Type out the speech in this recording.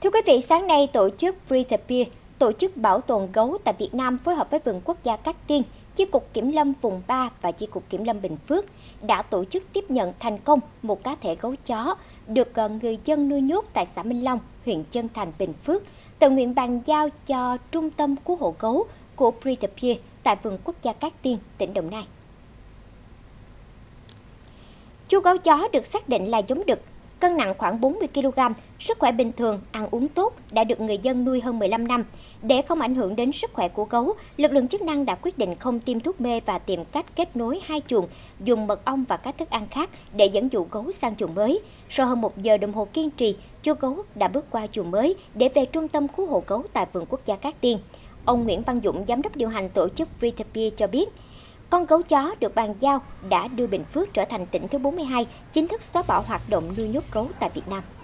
Thưa quý vị, sáng nay tổ chức Free the Bear, tổ chức bảo tồn gấu tại Việt Nam phối hợp với Vườn Quốc gia Cát Tiên, Chi cục Kiểm lâm vùng 3 và Chi cục Kiểm lâm Bình Phước đã tổ chức tiếp nhận thành công một cá thể gấu chó được người dân nuôi nhốt tại xã Minh Long, huyện Trân Thành, Bình Phước, tự nguyện bàn giao cho Trung tâm Cứu hộ gấu của Free the Bear tại Vườn Quốc gia Cát Tiên, tỉnh Đồng Nai. Chú gấu chó được xác định là giống đực, cân nặng khoảng 40 kg, sức khỏe bình thường, ăn uống tốt, đã được người dân nuôi hơn 15 năm. Để không ảnh hưởng đến sức khỏe của gấu, lực lượng chức năng đã quyết định không tiêm thuốc mê và tìm cách kết nối hai chuồng, dùng mật ong và các thức ăn khác để dẫn dụ gấu sang chuồng mới. Sau hơn 1 giờ đồng hồ kiên trì, chú gấu đã bước qua chuồng mới để về trung tâm cứu hộ gấu tại Vườn Quốc gia Cát Tiên. Ông Nguyễn Văn Dũng, giám đốc điều hành tổ chức Free the Bear cho biết, con gấu chó được bàn giao đã đưa Bình Phước trở thành tỉnh thứ 42 chính thức xóa bỏ hoạt động nuôi nhốt gấu tại Việt Nam.